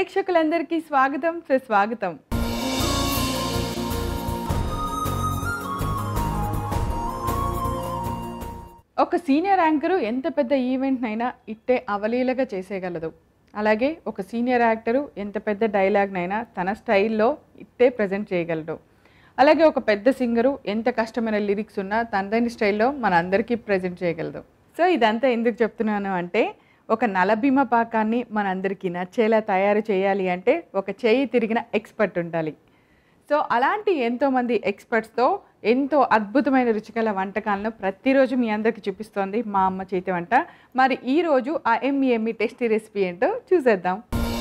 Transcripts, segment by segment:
ప్రేక్షకులందరికీ స్వాగతం సుస్వాగతం. ఒక సీనియర్ యాంకరు ఎంత పెద్ద ఈవెంట్నైనా ఇట్టే అవలీలగా చేసేయగలదు. అలాగే ఒక సీనియర్ యాక్టరు ఎంత పెద్ద డైలాగ్నైనా తన స్టైల్లో ఇట్టే ప్రజెంట్ చేయగలడు. అలాగే ఒక పెద్ద సింగరు ఎంత కష్టమైన లిరిక్స్ ఉన్నా తనదైన స్టైల్లో మన అందరికీ ప్రజెంట్ చేయగలదు. సో ఇదంతా ఎందుకు చెప్తున్నాను అంటే, ఒక నలభీమ పాకాన్ని మనందరికీ నచ్చేలా తయారు చేయాలి అంటే ఒక చేయి తిరిగిన ఎక్స్పర్ట్ ఉండాలి. సో అలాంటి ఎంతోమంది ఎక్స్పర్ట్స్తో ఎంతో అద్భుతమైన రుచికల వంటకాలను ప్రతిరోజు మీ అందరికీ చూపిస్తోంది మా అమ్మ చేతి వంట. మరి ఈరోజు ఆ ఎమ్మి టేస్టీ రెసిపీ ఏంటో చూసేద్దాం.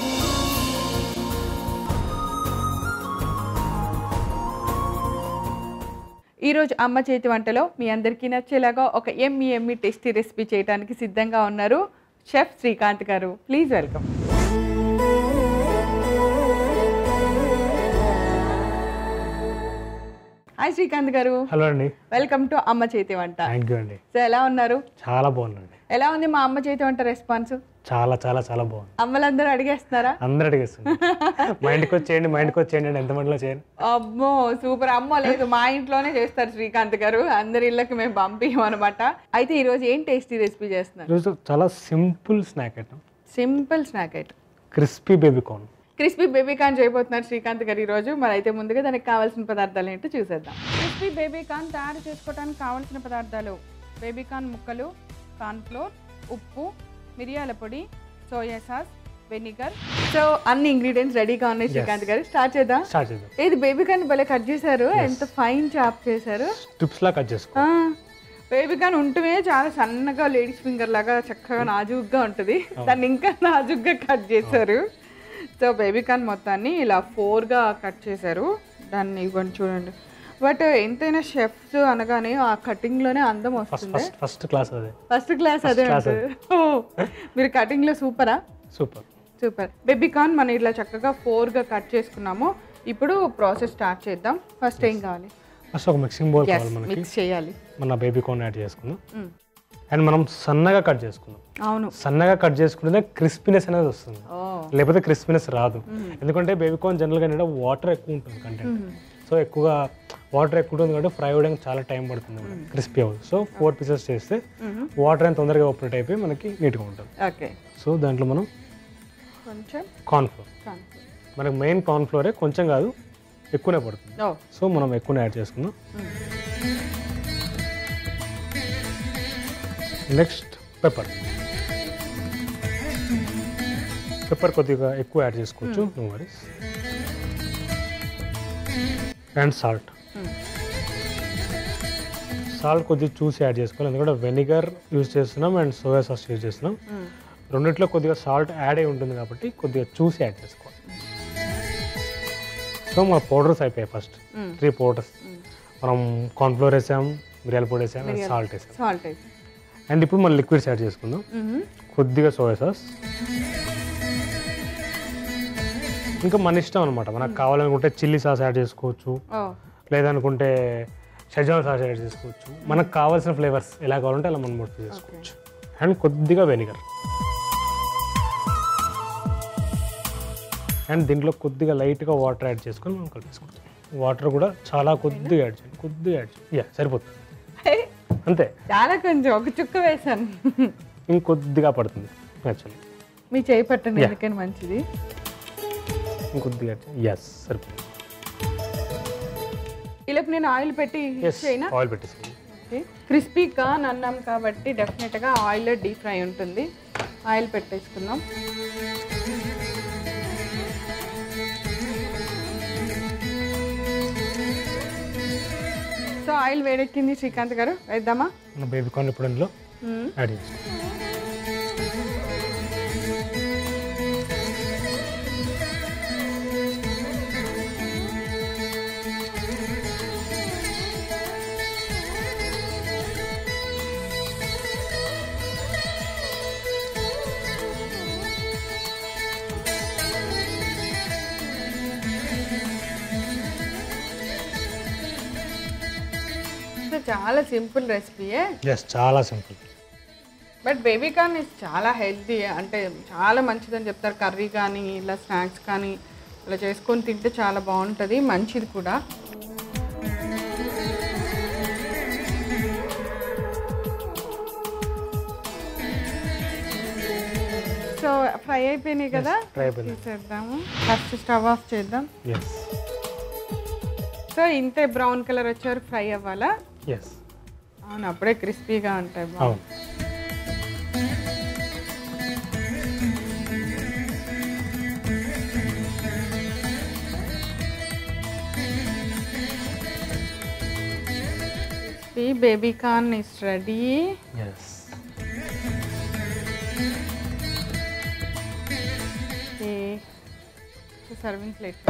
ఈరోజు అమ్మ చేతి వంటలో మీ అందరికీ నచ్చేలాగా ఒక ఎమ్మి టేస్టీ రెసిపీ చేయడానికి సిద్ధంగా ఉన్నారు షెఫ్ శ్రీకాంత్ గారు. Please welcome. హాయ్ శ్రీకాంత్ గారు. హలో అండి. వెల్కమ్ టు అమ్మ చేతి వంట. థ్యాంక్ యూ అండి. సో ఎలా ఉన్నారు? చాలా బాగుందండి. ఎలా ఉంది మా అమ్మ చేతి వంట రెస్పాన్స్? చాలా చాలా చాలా బాగుంది. అమ్మలందరూ అడిగేస్తున్నారా? అందరూ అడిగేస్తున్నారు. మా ఇంటికి వచ్చేయండి అండి. ఎంతమందిలో చేయండి. అమ్మో సూపర్. అమ్మ లేదు, మా ఇంట్లోనే చేస్తారు శ్రీకాంత్ గారు. అందరి ఇళ్ళకి మేము పంపించాం అనమాట. అయితే ఈరోజు ఏం టేస్టీ రెసిపీ చేస్తున్నారు? ఈరోజు చాలా simple snack item. Simple snack item crispy baby corn. Crispy baby corn చేయబోతున్నారు శ్రీకాంత్ గారు ఈరోజు. మరి అయితే ముందుగా దానికి కావాల్సిన పదార్థాలు ఏంటో చూసేద్దాం. క్రిస్పీ బేబీకార్న్ తయారు చేసుకోవడానికి కావాల్సిన పదార్థాలు: బేబీకార్న్ ముక్కలు, కార్న్ఫ్లోర్, ఉప్పు, మిరియాల పొడి, సోయా సాస్, వెనిగర్. సో అన్ని ఇంగ్రీడియంట్స్ రెడీగా ఉన్నాయి శ్రీకాంత్ గారు. స్టార్ట్ చేద్దాం. ఏది బేబీకార్న్ భలే కట్ చేశారు, ఎంత ఫైన్ చాప్ చేశారు. స్ట్రిప్స్ లా కట్ చేసుకో. బేబీకార్న్ ఉంటమే చాలా సన్నగా లేడీస్ ఫింగర్ లాగా చక్కగా నాజుగ్గా ఉంటుంది, దాన్ని ఇంకా నాజుగ్గా కట్ చేశారు. సో బేబీకార్న్ మొత్తాన్ని ఇలా 4గా కట్ చేశారు. దాన్ని ఇవ్వండి చూడండి. బట్ ఎంతైనా షెఫ్స్ అనగానే ఆ కటింగ్లోనే అందం వస్తుంది. ఫస్ట్ క్లాస్ అదే. ఫస్ట్ క్లాస్ అదే ఉంటుంది. మీరు కటింగ్లో సూపరా? సూపర్. బేబీకార్న్ మనం ఇట్లా చక్కగా 4గా కట్ చేసుకున్నాము. ఇప్పుడు ప్రాసెస్ స్టార్ట్ చేద్దాం. ఫస్ట్ ఏం కావాలి? ఫస్ట్ ఒక మిక్సింగ్ బౌల్ కావాలి మనకి. మిక్స్ చేయాలి. మన బేబీకార్న్ యాడ్ చేసుకుందాం. అండ్ మనం సన్నగా కట్ చేసుకుందాం. అవును, సన్నగా కట్ చేసుకుంటే క్రిస్పీనెస్ అనేది వస్తుంది, లేకపోతే క్రిస్పీనెస్ రాదు. ఎందుకంటే బేబీకార్న్ జనరల్గా ఏంటంటే వాటర్ ఎక్కువ ఉంటుంది కంటెంట్. సో ఎక్కువగా వాటర్ ఎక్కువ ఉంటుంది కాబట్టి ఫ్రై అవ్వడానికి చాలా టైం పడుతుంది, క్రిస్పీ అవ్వదు. సో 4 పీసెస్ చేస్తే వాటర్ అని తొందరగా ఆపరేట్ అయిపోయి మనకి నీట్గా ఉంటుంది. ఓకే. సో దాంట్లో మనం కొంచెం కార్న్ఫ్లోర్, మనకి మెయిన్ కార్న్ఫ్లోరే, కొంచెం కాదు ఎక్కువనే పడుతుంది. సో మనం ఎక్కువనే యాడ్ చేసుకుందాం. నెక్స్ట్ పెప్పర్ కొద్దిగా ఎక్కువ యాడ్ చేసుకోవచ్చు, నో వరీస్. అండ్ సాల్ట్ కొద్దిగా చూసి యాడ్ చేసుకోవాలి, ఎందుకంటే వెనిగర్ యూజ్ చేస్తున్నాం అండ్ సోయా సాస్ యూజ్ చేస్తున్నాం. రెండిట్లో కొద్దిగా సాల్ట్ యాడ్ అయి ఉంటుంది కాబట్టి కొద్దిగా చూసి యాడ్ చేసుకోవాలి. సో మన పౌడర్స్ అయిపోయాయి. ఫస్ట్ 3 పౌడర్స్ మనం కార్న్ఫ్లోర్ వేసాం, మిరియాల పొడి వేసాం, సాల్ట్ వేసాం. అండ్ ఇప్పుడు మనం లిక్విడ్స్ యాడ్ చేసుకుందాం. కొద్దిగా సోయా సాస్, ఇంకా మన ఇష్టం అనమాట. మనకు కావాలనుకుంటే చిల్లీ సాస్ యాడ్ చేసుకోవచ్చు, లేదనుకుంటే షెజ్వాన్ సాస్ యాడ్ చేసుకోవచ్చు. మనకు కావాల్సిన ఫ్లేవర్స్ ఎలా కావాలంటే అలా మనం మొత్తం చేసుకోవచ్చు. అండ్ కొద్దిగా వెనిగర్, అండ్ దీంట్లో కొద్దిగా లైట్గా వాటర్ యాడ్ చేసుకొని మనం కలిపేసుకోవచ్చు. వాటర్ కూడా చాలా కొద్దిగా యాడ్ చేయండి. సరిపోతుంది అంతే. చాలా కొంచెం ఒక చుక్క వేసాను, ఇంకొద్దిగా పడుతుంది. యాక్చువల్లీ మీ చేయి పట్టండి, ఎందుకని మంచిది. ఇంకొద్దిగా సరిపోతుంది. ఇలా నేను ఆయిల్ పెట్టి ఆయిల్ పెట్టేసి క్రిస్పీ కార్న్ అన్నాం కాబట్టి డెఫినెట్గా ఆయిల్ డీప్ ఫ్రై ఉంటుంది. ఆయిల్ పెట్టేసుకుందాం. సో ఆయిల్ వేడెక్కింది శ్రీకాంత్ గారు, వేద్దామా? మన బేబీకార్న్ ఇప్పుడు ఇందులో యాడ్ చేసుకోండి. చాలా సింపుల్ రెసిపీయే. చాలా simple. But baby corn is చాలా హెల్తీ, అంటే చాలా మంచిదని చెప్తారు. కర్రీ కానీ ఇలా స్నాక్స్ కానీ ఇలా చేసుకొని తింటే చాలా బాగుంటుంది, మంచిది కూడా. సో ఫ్రై అయిపోయినాయి కదా, తీసేద్దాము. ఫస్ట్ స్టవ్ ఆఫ్ చేద్దాం. సో ఇంతే బ్రౌన్ కలర్ వచ్చేవారు ఫ్రై అవ్వాలా? అవును, అప్పుడే క్రిస్పీగా ఉంటాయి. crispy baby corn is ready. Okay, so serving plate.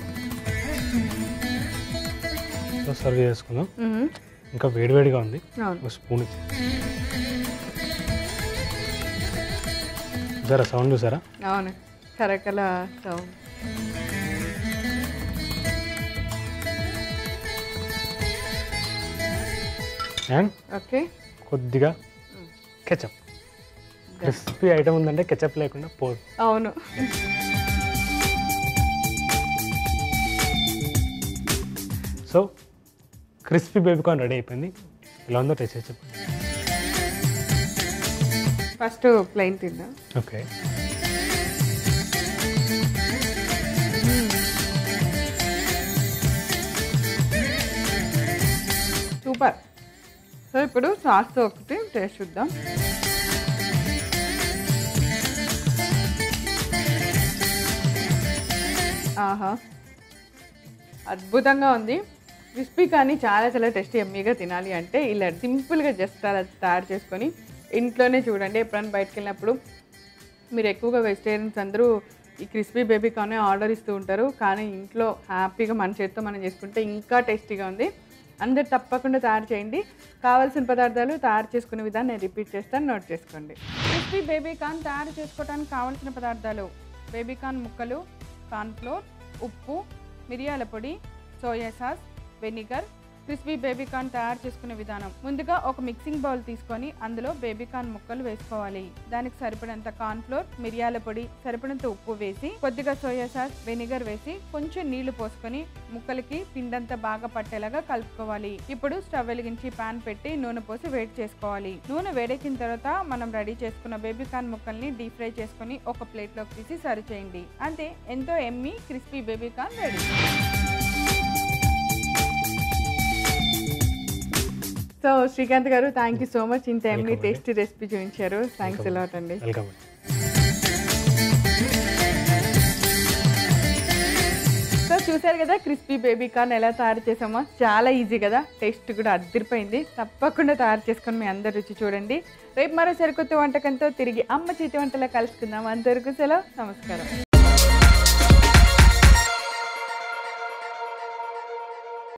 So serve చేసుకుందాం. ఇంకా వేడివేడిగా ఉంది, ఒక స్పూన్ ఇచ్చి. చూసారా సౌండ్, చూసారా? అవును, కరకల సౌండ్. అండ్ ఓకే, కొద్దిగా కెచప్. క్రిస్పీ ఐటమ్ ఉందంటే కెచప్ లేకుండా పోదు. అవును. So crispy baby corn ready అయిపోయింది. ఎలా ఉందో టేస్ట్ చేసి చెప్పండి. ఫస్ట్ ప్లెయిన్ తిందాం. Okay, super. సో ఇప్పుడు సాస్తో ఒకటి టేస్ట్ చూద్దాం. ఆహా, అద్భుతంగా ఉంది. క్రిస్పీ కానీ చాలా చాలా టేస్టీ, ఎమ్మీగా తినాలి అంటే ఇలా సింపుల్గా జస్ట్ అలా తయారు చేసుకొని ఇంట్లోనే చూడండి. ఎప్పుడైనా బయటకు వెళ్ళినప్పుడు మీరు ఎక్కువగా వెజిటేరియన్స్ అందరూ ఈ క్రిస్పీ బేబీ కార్న్ ఆర్డర్ ఇస్తూ ఉంటారు, కానీ ఇంట్లో హ్యాపీగా మన చేతితో మనం చేసుకుంటే ఇంకా టేస్టీగా ఉంది. అందరు తప్పకుండా తయారు చేయండి. కావాల్సిన పదార్థాలు, తయారు చేసుకునే విధానం నేను రిపీట్ చేస్తాను, నోట్ చేసుకోండి. క్రిస్పీ బేబీ కార్న్ తయారు చేసుకోవడానికి కావాల్సిన పదార్థాలు: బేబీ కార్న్ ముక్కలు, కార్న్ఫ్లోర్, ఉప్పు, మిరియాల పొడి, soya sauce, vinegar. Crispy baby corn తయారు చేసుకునే విధానం: ముందుగా ఒక మిక్సింగ్ బౌల్ తీసుకొని అందులో బేబీ కార్న్ ముక్కలు వేసుకోవాలి. దానికి సరిపడంత కార్న్ఫ్లోర్, మిరియాల పొడి, సరిపడంత ఉప్పు వేసి కొద్దిగా సోయా సాస్, వెనిగర్ వేసి కొంచెం నీళ్లు పోసుకొని ముక్కలకి పిండంతా బాగా పట్టేలాగా కలుపుకోవాలి. ఇప్పుడు స్టవ్ వెలిగించి పాన్ పెట్టి నూనె పోసి వేడి చేసుకోవాలి. నూనె వేడెక్కిన తర్వాత మనం రెడీ చేసుకున్న బేబీ కార్న్ ముక్కల్ని డీప్ ఫ్రై చేసుకొని ఒక ప్లేట్లోకి తీసి సర్వ్ చేయండి. అంతే, ఎంతో yummy crispy baby corn ready. So Srikanth garu, thank you so much, ఇంత ఎమ్ని టేస్టీ రెసిపీ చూపించారు. థ్యాంక్స్ అలాట్ అండి. సో చూసారు కదా క్రిస్పీ బేబీ కార్న్ ఎలా తయారు చేసామో, చాలా ఈజీ కదా, టేస్ట్ కూడా అదిరిపోయింది. తప్పకుండా తయారు చేసుకొని మీ అందరు రుచి చూడండి. రేపు మరో సరికొత్త వంటకంతో తిరిగి అమ్మ చేతి వంటలా కలుసుకుందాం. అంతవరకు సెలవు, నమస్కారం.